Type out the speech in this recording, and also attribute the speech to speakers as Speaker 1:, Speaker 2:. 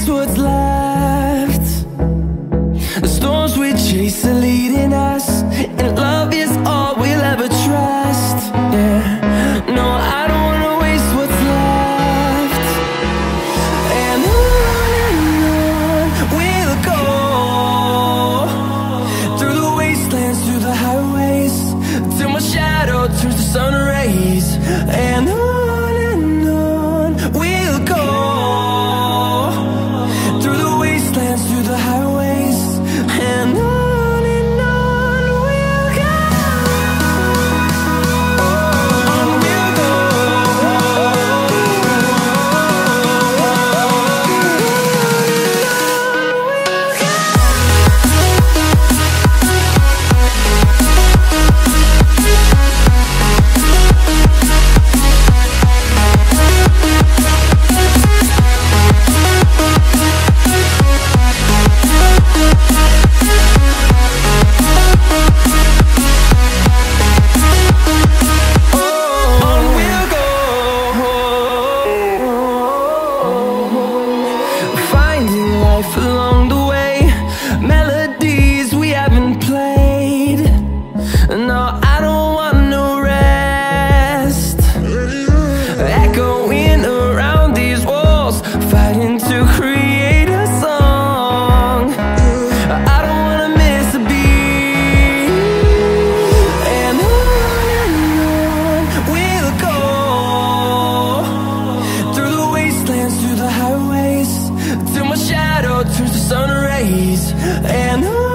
Speaker 1: what's left. The storms we chase are leading us, and love is all we'll ever trust. Yeah, no, I don't wanna waste what's left. And on we'll go, through the wastelands, through the highways, till my shadow turns to sun rays. And on we'll go, through the wastelands, through the highways, and on we'll go. On we'll go. Along the way, melodies we haven't played. No, I don't want no rest. Echoing around these walls, fighting to create a song. I don't wanna miss a beat. And on we'll go, through the wastelands, through the highways, till my shadow turns to sun rays. And